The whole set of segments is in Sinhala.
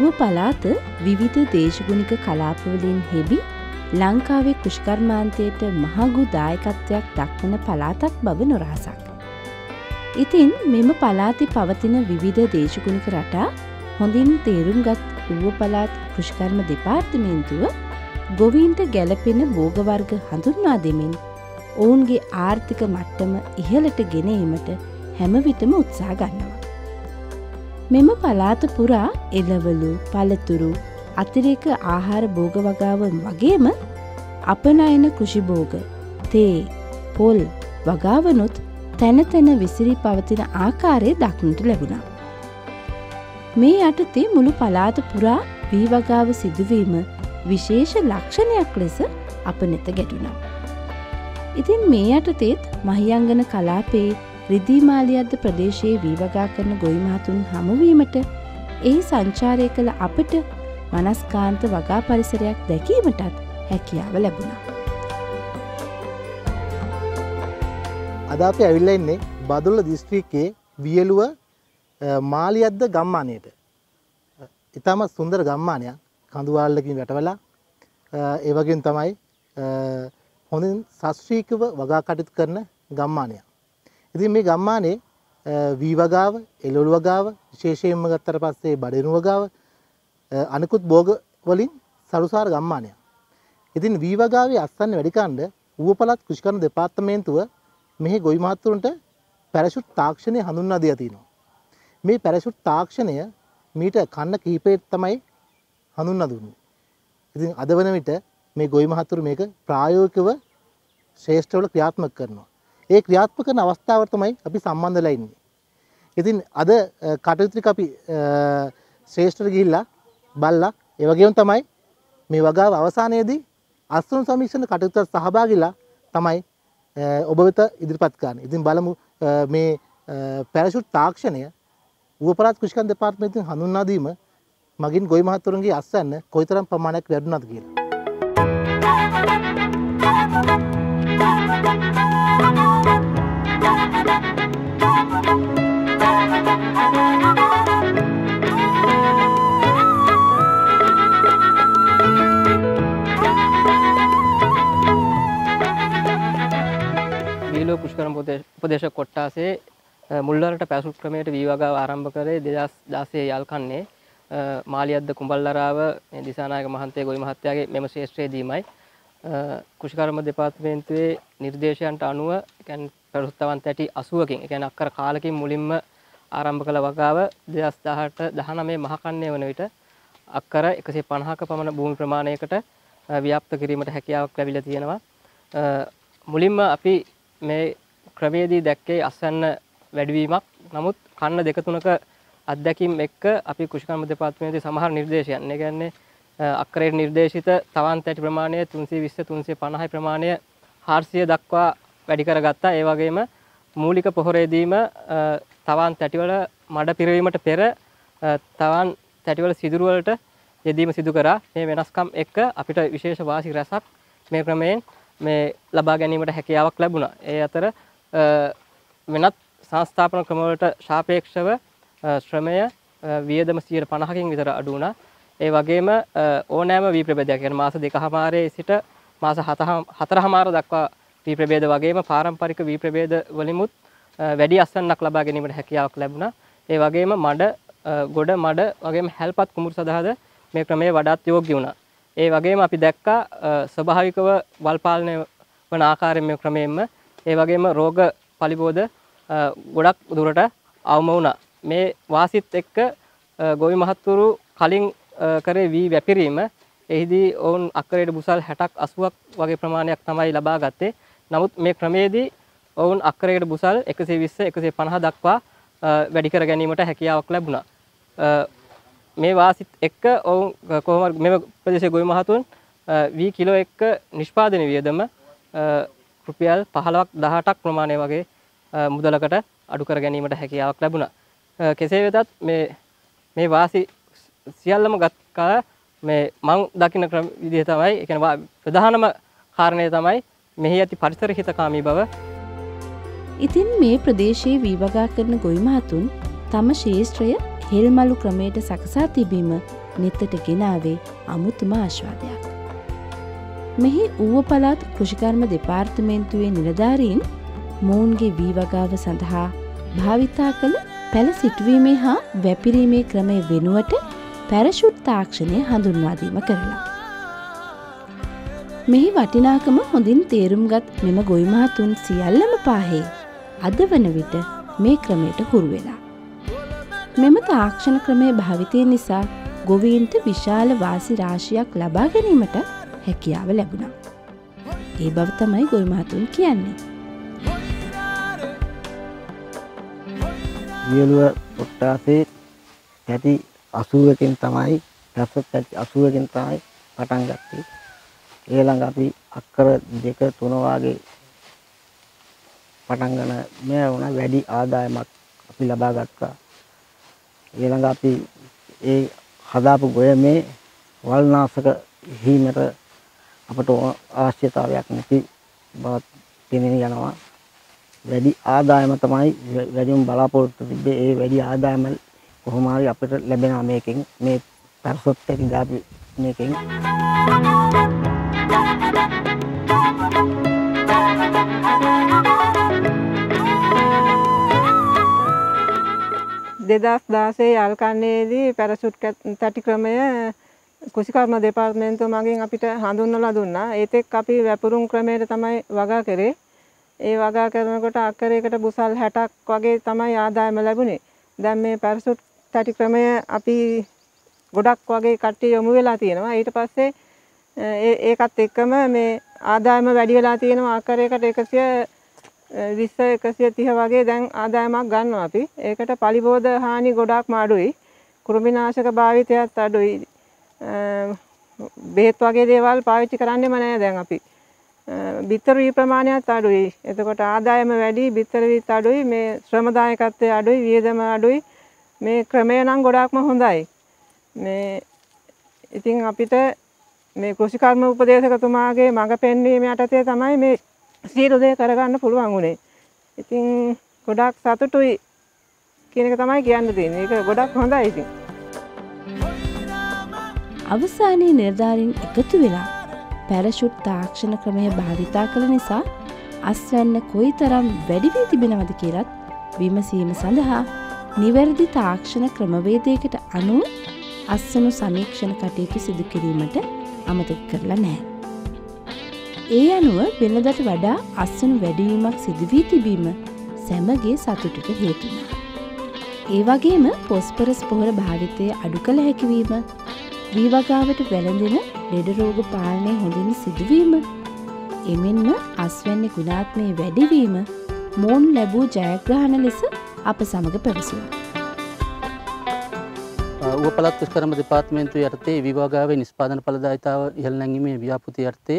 ඌව පළාත විවිධ දේශගුණික කලාපවලින් හෙබි ලංකාවේ කෘෂිකර්මාන්තයට මහඟු දායකත්වයක් දක්වන පළාතක් බව නොරහසක්. ඉතින් මෙම පළාතේ පවතින විවිධ දේශගුණික රටා හොඳින් තේරුම්ගත් ඌව පළාත් කෘෂිකර්ම දෙපාර්තමේන්තුව ගොවීන්ට ගැළපෙන භෝග වර්ග හඳුන්වා දෙමින් ඔවුන්ගේ ආර්ථික මට්ටම ඉහළට ගෙන ඒමට හැම විටම උත්සාහ ගන්නවා. මෙම පළාත පුරා එළවලු, පළතුරු, අතිරේක ආහාර භෝග වගාව වගේම අපනයන කෘෂි භෝග, තේ, පොල් වගාවනුත් තැන තැන විසිරී පවතින ආකාරය දක්නට ලැබුණා. මේ යටතේ මුළු පළාත පුරා වී වගාව සිදුවීම විශේෂ ලක්ෂණයක් ලෙස අප නෙත ගැටුණා. ඉතින් මේ යටතේත් මහියංගන කලාපයේ රිදී මාලියද්ද ප්‍රදේශයේ වී වගා කරන ගොවි මහතුන් හමුවීමට එහි සංචාරය කළ අපට මනස්කාන්ත වගා පරිසරයක් දැකීමටත් හැකියාව ලැබුණා. අද අපි ඇවිල්ලා ඉන්නේ බදුල්ල දිස්ත්‍රික්කයේ වියලුව මාලියද්ද ගම්මානයට. ඊටම සුන්දර ගම්මානයක්. කඳුවාල්ලකින් වැටවලා ඒ වගේම තමයි හොඳින් ශාස්ත්‍රීයව වගා කටයුතු කරන ගම්මානයක්. ඉතින් මේ ගම්මානයේ වී වගාව, එළවලු වගාව, විශේෂයෙන්ම ගත්තට පස්සේ බඩිනු වගාව අනිකුත් භෝග වලින් සරුසාර ගම්මානයක්. ඉතින් වී වගාවේ අස්සන්නේ වැඩි කණ්ඩ ඌව පළාත් කෘෂිකර්ම දෙපාර්තමේන්තුව මෙහි ගොවි මහතුරුන්ට පැරෂුට් තාක්ෂණය හඳුන්වා දීලා තිනවා. මේ පැරෂුට් තාක්ෂණය මීට කන්න කිහිපයක් තමයි හඳුන්වා දුන්නේ. ඉතින් අද වන විට මේ ගොවි මහතුරු මේක ප්‍රායෝගිකව ශ්‍රේෂ්ඨවල ක්‍රියාත්මක කරනවා. ඒ ක්‍රියාත්මක කරන අවස්ථාවට තමයි අපි සම්බන්ධ වෙලා ඉන්නේ. ඉතින් අද කටයුතු ටික අපි ශ්‍රේෂ්ඨට ගිහිල්ලා බලලා ඒ වගේම තමයි මේ වගාව අවසානයේදී අස්තුන් සමීක්ෂණ කටයුත්තට සහභාගීලා තමයි ඔබ වෙත ඉදිරිපත් කරන්නේ. ඉතින් බලමු මේ පැරෂුට් තාක්ෂණය ඌව පළාත් කෘෂිකර්ම දෙපාර්තමේන්තුවෙන් හඳුන්වා දීම මගින් ගොවි මහතුරුන්ගේ අස්වැන්න කොයිතරම් ප්‍රමාණයක් වැඩුණාද කියලා. වියලුව කෘෂිකර්ම උපදේශක කොට්ටාසේ මුල්වරට පැසුට් ක්‍රමයට වී වගාව ආරම්භ කරේ 2016 යල් කන්නේ මාලියද්ද කුඹල්ලරාව දිසානායක මහන්තේ ගොවි මහත්තයාගේ මෙම ශ්‍රේෂ්ඨයේදීමයි කෘෂිකර්ම දෙපාර්තමේන්තුවේ නිර්දේශයන්ට අනුව කියන්නේ ප්‍රවෘත්තවන්ත ඇටි 80කින් ඒ කියන්නේ අක්කර කාලකින් මුලින්ම ආරම්භ කළ වගාව 2018 19 මහ කන්නේ වන විට අක්කර 150ක පමණ භූමි ප්‍රමාණයකට ව්‍යාප්ත කිරීමට හැකියාවක් ලැබිලා තියෙනවා. මුලින්ම අපි මේ ක්‍රමයේදී දැක්කේ අස්වැන්න වැඩිවීමක්. නමුත් කන්න දෙක තුනක අත්දැකීම් එක්ක අපි කෘෂිකර්ම දෙපාර්තමේන්තුවේ සමහර නිර්දේශයන්, ඒ කියන්නේ අක්කරයට නිර්දේශිත තවන්ත ඇටි ප්‍රමාණය 320 350 ප්‍රමාණය 400 දක්වා වැඩි කරගත්තා. ඒ වගේම මූලික පොහොරේදීම තවන්ත ඇටිවල මඩ පිරවීමට පෙර තවන් ඇටිවල සිදුරු වලට යෙදීම සිදු කරා. මේ වෙනස්කම් එක්ක අපිට විශේෂ වාසි රැසක් මේ ක්‍රමයෙන් මේ ලබා ගැනීමට හැකියාවක් ලැබුණා. ඒ අතර වෙනත් සංස්ථාපන ක්‍රමවලට සාපේක්ෂව ශ්‍රමය වියදම 50%කින් විතර අඩු වුණා. ඒ වගේම ඕනෑම වී ප්‍රභේදයක් කියන්නේ මාස 2කමාරේ සිට මාස 4කමාර දක්වා වී ප්‍රභේද වගේම පාරම්පරික වී ප්‍රභේද වලිමුත් වැඩි අස්වැන්නක් ලබා ගැනීමට හැකියාවක් ලැබුණා. ඒ වගේම මඩ, ගොඩ මඩ වගේම හැල්පත් කුඹුරු සඳහාද මේ ක්‍රමය වඩාත් යෝග්‍ය වුණා. ඒ වගේම අපි දැක්කා ස්වභාවිකව වල් පාලනය වන ආකාරයෙන් මේ ක්‍රමයෙන්ම ඒ වගේම රෝග පලිබෝධ ගොඩක් දුරට අවම වුණා. මේ වාසිත් එක්ක ගොවි මහත්තුරු කලින් කරේ වී වැපිරීම එහිදී ඔවුන් අක්කරයට බුසල් 60ක් 80ක් වගේ ප්‍රමාණයක් තමයි ලබා ගත්තේ. නමුත් මේ ක්‍රමයේදී ඔවුන් අක්කරයට බුසල් 120 150 දක්වා වැඩි කර ගැනීමට හැකියාවක් ලැබුණා. මේ වාසිත් එක්ක ඔවුන් කොහොම මේ ප්‍රදේශයේ ගොවි මහතුන් වී කිලෝ එක්ක නිෂ්පාදන වියදම රුපියල් 15ක් 18ක් ප්‍රමාණය වගේ මුදලකට අඩු කර ගැනීමට හැකියාවක් ලැබුණා. කෙසේ වෙතත් මේ වාසි සියල්ලම ගත් කල මේ මං දකින්න ක්‍රම විදිහ තමයි ඒ කියන්නේ ප්‍රධානම කාරණය තමයි මෙහි ඇති පරිසර හිතකාමී බව. ඉතින් මේ ප්‍රදේශයේ වී වගා කරන ගොවි මහතුන් තම ශේෂ්ත්‍රය හෙල්මලු ක්‍රමයට සකසා තිබීම නෙතට ගෙනාවේ අමුතුම ආශ්වාදයක්. මෙහි ඌව පළාත් කෘෂිකර්ම දෙපාර්තමේන්තුවේ නිලධාරීන් මොවුන්ගේ වී වගාව සඳහා භාවිතා කළ පැළ සිටුවීමේ හා වැපිරීමේ ක්‍රමය වෙනුවට පැරෂුට් තාක්ෂණය හඳුන්වා දීම කරලා. මෙහි වටිනාකම හොඳින් තේරුම්ගත් මෙම ගොවි මහතුන් සියල්ලම පාහේ අද වන විට මේ ක්‍රමයට හුරු වෙලා. මෙම තාක්ෂණ ක්‍රමය භාවිතය නිසා ගොවීන්ට විශාල වාසි රාශියක් ලබා ගැනීමට හැකියාව ලැබුණා. ඒ බව තමයි ගොවි මහතුන් කියන්නේ. වියලුව කොට්ටාසේ ඇති 80කින් තමයි 80කින් තමයි පටන් ගත්තේ. ඊළඟ අපි අක්කර 2 3 වාගේ පටන් ගන්න මේ වුණා වැඩි ආදායමක් අපි ලබා ගත්තා. ඊළඟ අපි ඒ හදාපු ගොයමේ වල්නාශක හිමීමට අපට අවශ්‍යතාවයක් නැති බව පෙනෙන යනවා. වැඩි ආදායම තමයි වැඩිම බලාපොරොත්තු තිබ්බේ. ඒ වැඩි ආදායම කොහොම හරි අපිට ලැබෙනවා මේකෙන්. මේ පර්සොත් එක දාපු මේකෙන්. 2016 යල්කන්නේදී පැරෂුට් තටි ක්‍රමය කෘෂිකර්ම දෙපාර්තමේන්තුව මගින් අපිට හඳුන්වලා දුන්නා. ඒත් එක්ක අපි වැපුරුම් ක්‍රමයට තමයි වගා කරේ. ඒ වගා කරනකොට අක්කරයකට බුසල් 60ක් වගේ තමයි ආදායම ලැබුණේ. දැන් මේ පැරෂුට් තටි ක්‍රමය අපි ගොඩක් වගේ කට්ටිය යොමු වෙලා තියෙනවා. ඊට පස්සේ ඒකත් එක්කම මේ ආදායම වැඩි වෙලා තියෙනවා. අක්කරයකට 120 130 වගේ දැන් ආදායමක් ගන්නවා අපි. ඒකට පලිබෝධ හානි ගොඩක්ම අඩුයි. කෘමිනාශක භාවිතයත් අඩුයි. බෙහෙත් වගේ දේවල් පාවිච්චි කරන්නේම නැහැ දැන් අපි. බිත්තර වී ප්‍රමාණයත් අඩුයි. එතකොට ආදායම වැඩි, බිත්තර වීත් අඩුයි, මේ ශ්‍රමදායකත්වය අඩුයි, වියදම අඩුයි. මේ ක්‍රමය නම් ගොඩක්ම හොඳයි. මේ ඉතින් අපිට මේ කෘෂිකර්ම උපදේශකතුමාගේ මඟ පෙන්වීම යටතේ තමයි මේ සියලු දේ කරගන්න පුළුවන් උනේ. ඉතින් ගොඩක් සතුටුයි කියන එක තමයි කියන්න තියෙන්නේ. ඒක ගොඩක් හොඳයි ඉතින්. අවසානයේ නිලධාරීන් එකතු වෙලා පැරෂුට් තාක්ෂණ ක්‍රමය භාවිතා කළ නිසා අස්වැන්න කොයිතරම් වැඩි වී තිබෙනවද කියලත් විමසීම සඳහා නිවැරදි තාක්ෂණ ක්‍රමවේදයකට අනුව අස්වනු සමීක්ෂණ කටයුතු සිදු කිරීමට අමතක කරලා නැහැ. ඒ අනුව වෙනදට වඩා අස්වනු වැඩිවීමක් සිදු වී තිබීම සැමගේ සතුටට හේතු වුණා. ඒ වගේම පොස්පරස් පොහොර භාවිතය අඩු කළ හැකිවීම, වී වගාවට වැළඳෙන ලෙඩ රෝග පාලනය හොඳින් සිදුවීම, එමෙන්ම අස්වැන්නේ ගුණාත්මයේ වැඩිවීම මොවුන් ලැබූ ජයග්‍රහණ ලෙස අප සමග පැවසුවා. ඌව පළාත් කෘෂිකර්ම දෙපාර්තමේන්තුව යටතේ වී වගාවේ නිෂ්පාදන ඵලදායීතාව ඉහළ නැංවීමේ ව්‍යාපෘතිය යටතේ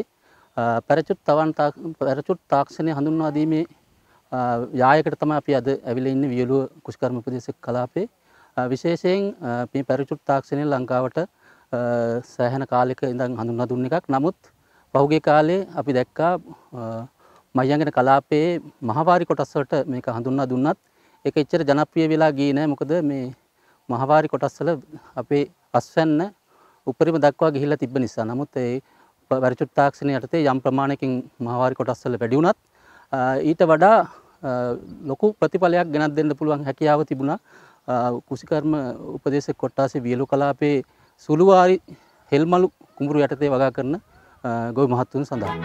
පැරෂුට් තාක්ෂණය හඳුන්වා දීමේ යායකට තමයි අපි අද ඇවිල්ලා ඉන්නේ වියලුව කෘෂිකර්ම උපදේශක කලාපේ. විශේෂයෙන් මේ පැරෂුට් තාක්ෂණය ලංකාවට සෑහෙන කාලයක ඉඳන් හඳුන්වා දුන්න එකක්. නමුත් පහුගිය කාලේ අපි දැක්කා මහියංගන කලාපයේ මහවාරි කොටස් වලට මේක හඳුන්වා දුන්නත් ඒක එච්චර ජනප්‍රිය වෙලා ගියේ නැහැ. මොකද මේ මහවාරි කොටස් වල අපේ අස්වැන්න උපරිම දක්වා ගිහිල්ලා තිබ්බ නිසා. නමුත් ඒ පැරෂුට් තාක්ෂණය යටතේ යම් ප්‍රමාණයකින් මහවාරි කොටස් වල වැඩි වුණත් ඊට වඩා ලොකු ප්‍රතිඵලයක් ගෙනත් දෙන්න පුළුවන් හැකියාව තිබුණා කෘෂිකර්ම උපදේශක කොට්ටාසේ වියලු කලාපේ සුළුවාරි හෙල්මලු කුඹුරු යටතේ වගා කරන ගොවි මහත්තුන් සඳහා.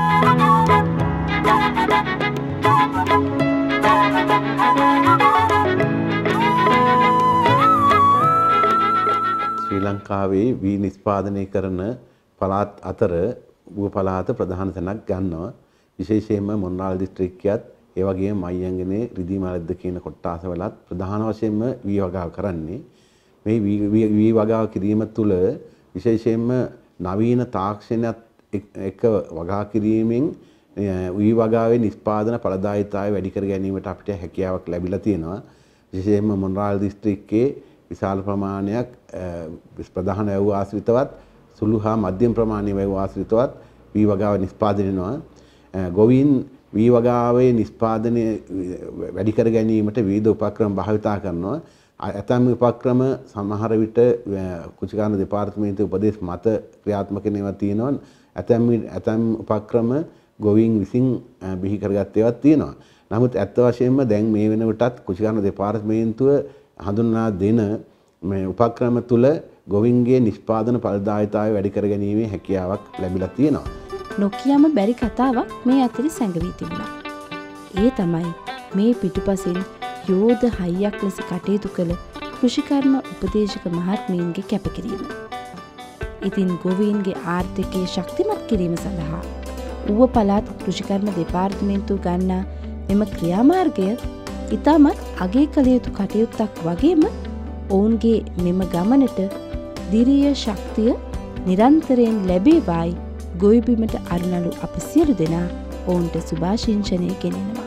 ශ්‍රී ලංකාවේ වී නිෂ්පාදනය කරන පළාත් අතර ඌව පළාත ප්‍රධාන තැනක් ගන්නවා. විශේෂයෙන්ම මොන්රාල් දිස්ත්‍රික්කයත් ඒ වගේම මහියංගනේ රිදීමලද්ද කියන කොට්ටාසවලත් ප්‍රධාන වශයෙන්ම වී වගාව කරන්නේ. මේ වී වගාව කිරීම තුළ විශේෂයෙන්ම නවීන තාක්ෂණයත් එක්ක වගා කිරීමෙන් වී වගාවේ නිෂ්පාදන ඵලදායීතාවය වැඩි කර ගැනීමට අපිට හැකියාවක් ලැබිලා තියෙනවා. විශේෂයෙන්ම මොන්රාල් දිස්ත්‍රික්කයේ විශාල ප්‍රමාණයක් ප්‍රධාන වැව් ආශ්‍රිතවත් සුළු හා මධ්‍යම ප්‍රමාණයේ වැව් ආශ්‍රිතවත් වී වගාව නිෂ්පාදනය වෙනවා. ගොවීන් වී වගාවේ නිෂ්පාදනය වැඩි කර ගැනීමට විවිධ උපක්‍රම භාවිතා කරනවා. ඇතැම් උපක්‍රම සමහර විට කෘෂිකාර්ම දෙපාර්තමේන්තුවේ උපදෙස් මත ක්‍රියාත්මක වෙනවා තියෙනවා. ඇතැම් උපක්‍රම ගොවීන් විසින් බිහි කරගත් ඒවා තියෙනවා. නමුත් ඇත්ත වශයෙන්ම දැන් මේ වෙනකොටත් කෘෂිකාර්ම දෙපාර්තමේන්තුව හඳුන්වා දෙන මේ උපක්‍රම තුල ගොවීන්ගේ නිෂ්පාදන ඵලදායීතාවය වැඩි කර ගැනීමේ හැකියාවක් ලැබිලා තියෙනවා. නොකියම බැරි කතාවක් මේ අතරේ සැඟවී තිබුණා. ඒ තමයි මේ පිටුපසින් යෝධ හයියක් ලෙස කටයුතු කළ කෘෂිකර්ම උපදේශක මහත්මීන්ගේ කැපකිරීම. ඉතින් ගොවීන්ගේ ආර්ථිකය ශක්තිමත් කිරීම සඳහා ඌව පළාත් කෘෂිකර්ම දෙපාර්තමේන්තුව ගන්නා මෙම ක්‍රියාමාර්ගය ඉතාමත් අගය කළ යුතු කටයුත්තක් වගේම ඔවුන්ගේ මෙම ගමනට දිරිය ශක්තිය නිරන්තරයෙන් ලැබේවායි ගොවිබිමට අරුණලු අපි සියලු දෙනා ඔවුන්ට සුභාශිංසනය ගෙනෙනවා.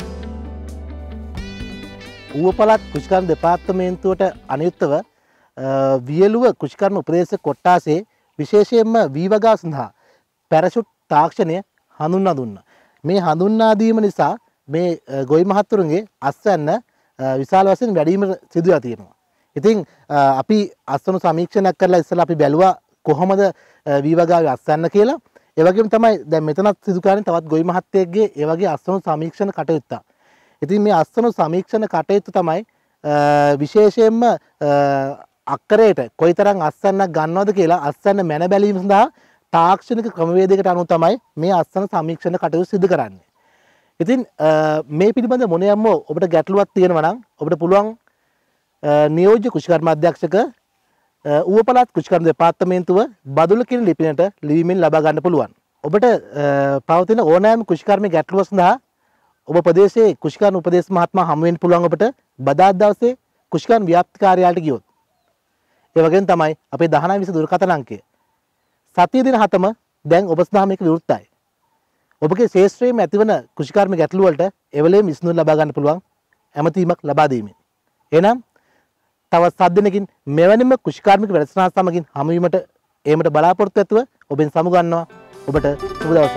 ඌව පළාත් කෘෂිකර්ම දෙපාර්තමේන්තුවට අනුයුක්තව වියලුව කෘෂිකර්ම උපදේශක කොට්ටාසේ විශේෂයෙන්ම වී වගාව සඳහා පැරෂුට් තාක්ෂණය හඳුන්වා දුන්නා. මේ හඳුන්වා දීම නිසා මේ ගොවි මහත්තුරුන්ගේ අස්වැන්න විශාල වශයෙන් වැඩි වීමට සිදු වෙලා තියෙනවා. ඉතින් අපි අස්වැන්න සමීක්ෂණයක් කරලා ඉස්සෙල්ලා අපි බැලුවා කොහොමද වී වගාවේ අස්වැන්න කියලා. ඒ වගේම තමයි දැන් මෙතනත් සිදු කරන්නේ තවත් ගොවි මහත්තයෙක්ගේ ඒ වගේ අස්වැන්න සමීක්ෂණ කටයුත්තක්. ඉතින් මේ අස්වැන්න සමීක්ෂණ කටයුත්ත තමයි විශේෂයෙන්ම අක්කරයට කොයිතරම් අස්වැන්නක් ගන්නවද කියලා අස්වැන්න මැන බැලීම සඳහා තාක්ෂණික ක්‍රමවේදයකට අනුව තමයි මේ අස්වැන්න සමීක්ෂණ කටයුතු සිදු කරන්නේ. ඉතින් මේ පිළිබඳ මොනියම්ම ඔබට ගැටලුවක් තියෙනවා නම් ඔබට පුළුවන් නියෝජ්‍ය කෘෂිකර්ම අධ්‍යක්ෂක ඌව පළාත් කෘෂිකර්ම දෙපාර්තමේන්තුව බදුල්ල කියන ලිපිනයට ලිවීමෙන් ලබා ගන්න පුළුවන්. ඔබට පවතින ඕනෑම කෘෂිකර්ම ගැටලුව සඳහා ඔබ ප්‍රදේශයේ කෘෂිකර්ම උපදේශ මහත්මයා හමු වෙන්න පුළුවන් ඔබට බදාදා දවසේ කෘෂිකර්ම ව්‍යාප්ති කාර්යාලයට ගියොත්. ඒ වගේම තමයි අපේ 1920 දුරකථන අංකය. සතිය දින 7ම දැන් ඔබ සඳහා මේක විවෘතයි. ඔබගේ ශේෂ්ත්‍රයේම ඇතිවන කෘෂිකර්ම ගැටලු වලට එවලේම විසඳුම් ලබා ගන්න පුළුවන් ඇමතීමක් ලබා දීමෙන්. එහෙනම් තවත් 7 දිනකින් මෙවැනිම කෘෂිකාර්මික වැඩසටහන් සමගින් හමු වීමට ඒමට බලාපොරොත්තු ඇතුව ඔබෙන් සමු ගන්නවා. ඔබට සුබ දවසක්.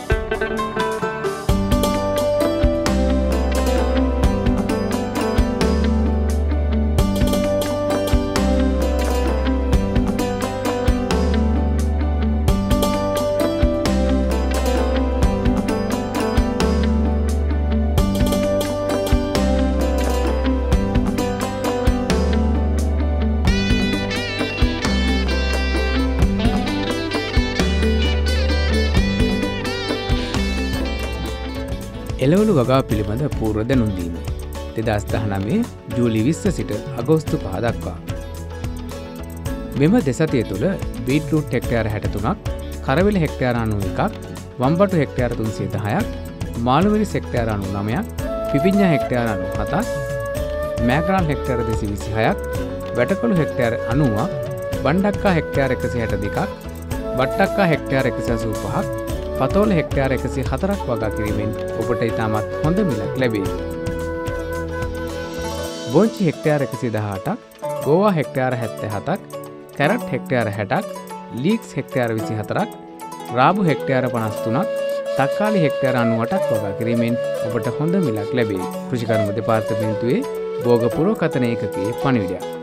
එළවලු වගාව පිළිබඳ පූර්ව දැනුම් දීම 2019 ජූලි 20 සිට අගෝස්තු 5 දක්වා. මෙම දෙසතිය තුළ බීට්රූට් හෙක්ටයාර 63ක්, කරවිල හෙක්ටයාර 91ක්, වම්බටු හෙක්ටයාර 310ක්, මාළුමිරිස් හෙක්ටයාර 99ක්, පිපිඤ්ඤා හෙක්ටයාර 97ක්, මෑග්‍රාල් හෙක්ටයාර 226ක්, වැටකොළු හෙක්ටයාර 90ක්, බණ්ඩක්කා හෙක්ටයාර 162ක්, වට්ටක්කා හෙක්ටයාර 185ක්, පතෝල හෙක්ටයාර 104ක් වගා කිරීමෙන් ඔබට ඉතාමත් හොඳ මිලක් ලැබේ. බෝංචි හෙක්ටයාර 118ක්, ගෝවා හෙක්ටයාර 77ක්, කැරට් හෙක්ටයාර 60ක්, ලීක්ස් හෙක්ටයාර 24ක්, රාබු හෙක්ටයාර 53ක්, තක්කාලි හෙක්ටයාර 98ක් වගා කිරීමෙන් ඔබට හොඳ මිලක් ලැබේ. කෘෂිකර්ම දෙපාර්තමේන්තුවේ භෝග පුරෝකථන ඒකකයේ පණිවිඩයක්.